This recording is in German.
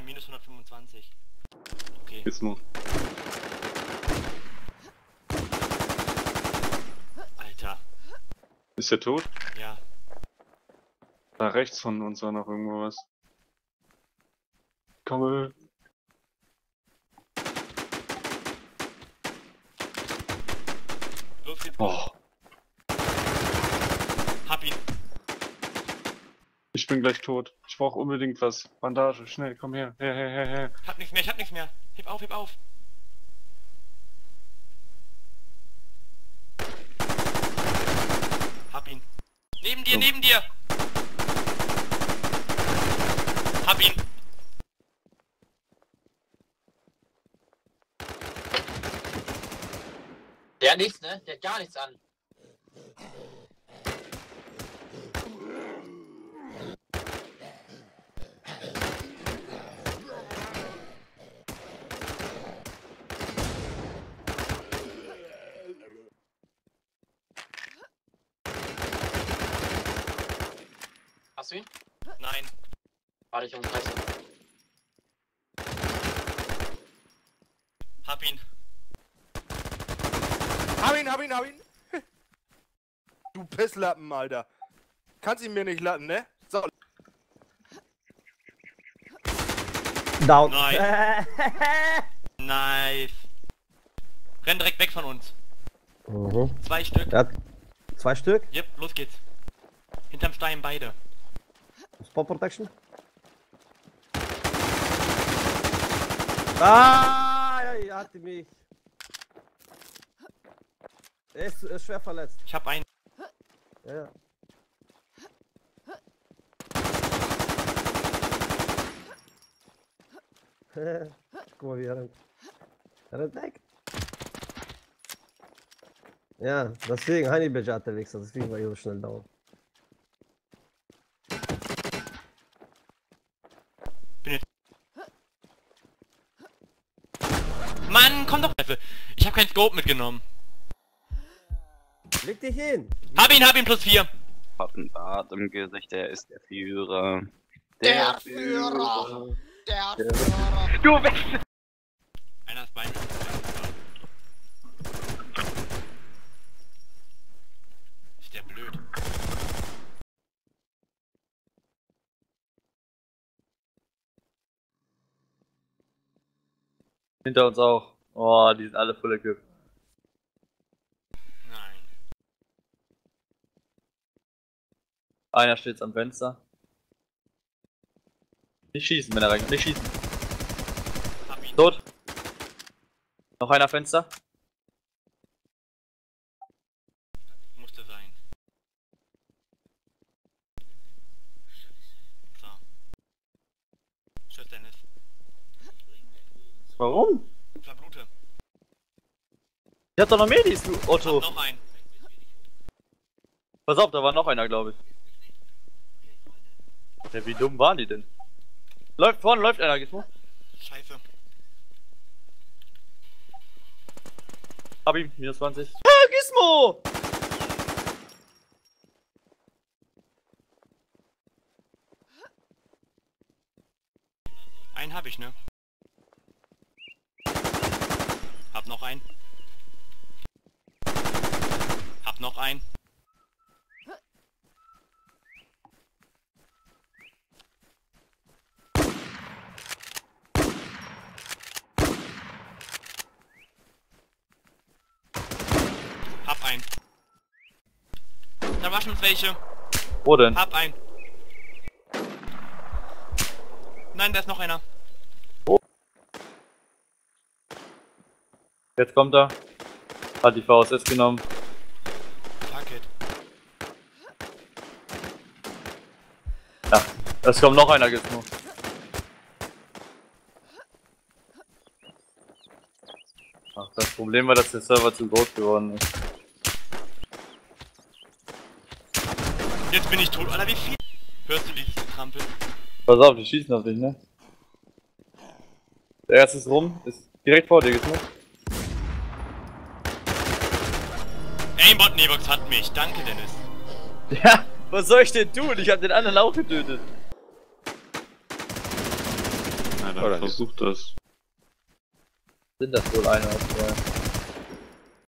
minus 125. Okay. Gizmo. Alter. Ist der tot? Ja. Da rechts von uns war noch irgendwo was. Komme. Los geht's. Oh, Hab ihn. ich bin gleich tot. Ich brauche unbedingt was. Bandage, schnell, komm her. Her. Hab nichts mehr, ich hab nichts mehr. Heb auf, heb auf. Hab ihn. Neben dir, Oh. neben dir. Hab ihn. Der hat nichts, ne? Der hat gar nichts an. Hast du ihn? Nein. Warte, ich umkreise. Hab ihn. Hab ihn! Du Pisslappen, Alter. Kannst ihn mir nicht latten, ne? So. Down. Nein. Nice. Renn direkt weg von uns. Mhm. 2 Stück. Er hat 2 Stück. Yep, los geht's. Hinterm Stein beide. Spot Protection. Ah, er hatte mich. Er ist schwer verletzt. Ich hab einen. Ja. Guck mal, wie er rennt. Er rennt weg. Ja, deswegen Honeybadge hat der Wichser, deswegen war ich so schnell down. Mann, komm doch! Ich hab keinen Scope mitgenommen. Leg dich hin! Hab ihn, +4. Hat einen Bart im Gesicht, er ist der Führer. Der Führer! Der Der- Führer! Du Wichser! Einer ist bei mir. Ist der blöd. Hinter uns auch. Oh, die sind alle voll Equip. Nein. Einer steht am Fenster. Nicht schießen, wenn er reinkommt. Nicht schießen. Hab ihn. Tot. Noch einer Fenster. Musste sein. So. Tschüss, Dennis. Warum? Verblute. Ich hab doch noch Medis, du Otto. Noch einen. Pass auf, da war noch einer, glaube ich. Ja, wie dumm waren die denn? Vorne läuft einer, Gizmo. Scheiße. Hab ihn, minus 20. Ah, Gizmo! Einen hab ich, ne? Hab noch einen. Hab noch einen. Hab einen. Da waschen uns welche. Wo denn? Hab einen. Nein, da ist noch einer. Jetzt kommt er. Hat die VSS genommen. Fuck it. Ja, es kommt noch einer, Gizmo. Ach, das Problem war, dass der Server zu groß geworden ist. Jetzt bin ich tot. Alter, wie viel? Hörst du dieses Trampel? Pass auf, die schießen auf dich, ne? Der erste ist rum, ist direkt vor dir, Gizmo. Aimbot Nevox hat mich. Danke, Dennis. Ja, was soll ich denn tun? Ich hab den anderen auch getötet. Na, dann Oder versuch das. Sind das wohl 1 oder 2?